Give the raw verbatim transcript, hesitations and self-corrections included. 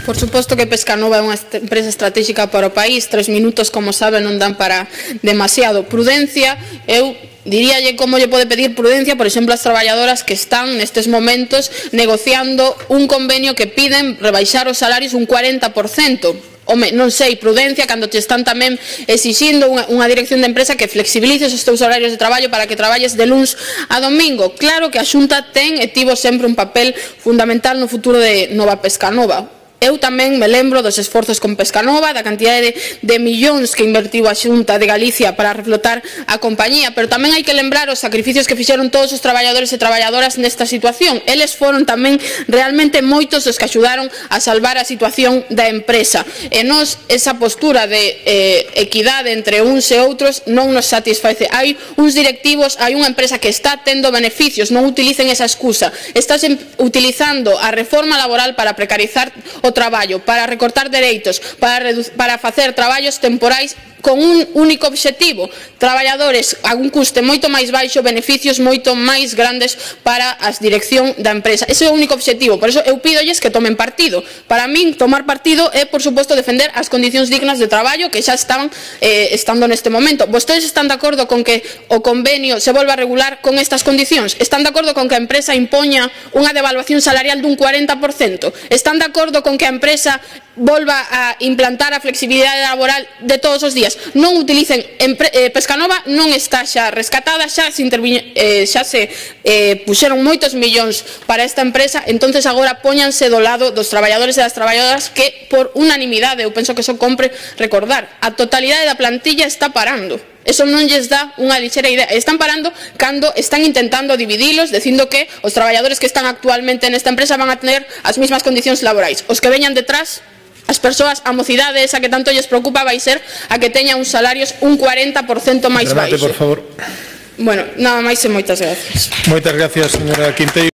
Por suposto que Pescanova é unha empresa estratégica para o país. Tres minutos, como saben, non dan para demasiado. Prudencia, eu diríalle como lle pode pedir prudencia, por exemplo, as traballadoras que están nestes momentos negociando un convenio que piden rebaixar os salarios un cuarenta por cento. Home, non sei, prudencia, cando te están tamén exixindo unha, unha dirección de empresa que flexibilices os teus horarios de traballo para que traballes de luns a domingo. Claro que a Xunta ten e tivo sempre un papel fundamental no futuro de Nova Pescanova. Eu tamén me lembro dos esforzos con Pescanova, da cantidade de, de millóns que invertiu a Xunta de Galicia para reflotar a compañía, pero tamén hai que lembrar os sacrificios que fixeron todos os traballadores e traballadoras nesta situación. Eles foron tamén realmente moitos os que axudaron a salvar a situación da empresa. E nos, esa postura de eh, equidade entre uns e outros non nos satisface. Hai uns directivos, hai unha empresa que está tendo beneficios, non utilicen esa excusa. Estás utilizando a reforma laboral para precarizar o o traballo, para recortar dereitos, para, para facer traballos temporais con un único obxectivo, traballadores a un custe moito máis baixo, beneficios moito máis grandes para a dirección da empresa. Ese é o único obxectivo, por eso eu pídolles que tomen partido. Para min, tomar partido é, por suposto, defender as condicións dignas de traballo que xa están eh, estando neste momento. Vostedes están de acordo con que o convenio se volva a regular con estas condicións? Están de acordo con que a empresa impoña unha devaluación salarial dun cuarenta por cento? Están de acordo con que a empresa volva a implantar a flexibilidade laboral de todos os días? Non utilicen, eh, Pescanova non está xa rescatada, xa se, eh, xa se eh, puxeron moitos millóns para esta empresa, entonces agora póñanse do lado dos traballadores e das traballadoras que por unanimidade, eu penso que eso compre recordar, a totalidade da plantilla está parando. Eso non lles dá unha lixera idea. Están parando cando están intentando dividilos, dicindo que os traballadores que están actualmente nesta empresa van a tener as mesmas condicións laborais. Os que veñan detrás, as persoas, a mocidade esa que tanto lles preocupa, vai ser a que teña uns salarios un cuarenta por cento máis baixo. Remate, por favor. Bueno, nada máis e moitas gracias. Moitas gracias, señora Quinteiro.